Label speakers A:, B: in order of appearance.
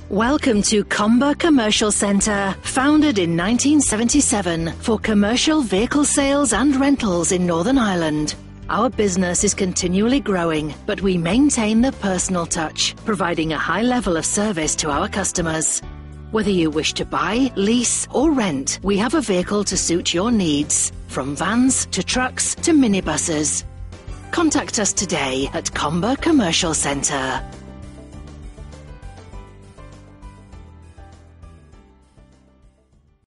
A: Welcome to Comber Commercial Centre, founded in 1977 for commercial vehicle sales and rentals in Northern Ireland. Our business is continually growing, but we maintain the personal touch, providing a high level of service to our customers. Whether you wish to buy, lease or rent, we have a vehicle to suit your needs, from vans to trucks to minibuses. Contact us today at Comber Commercial Centre.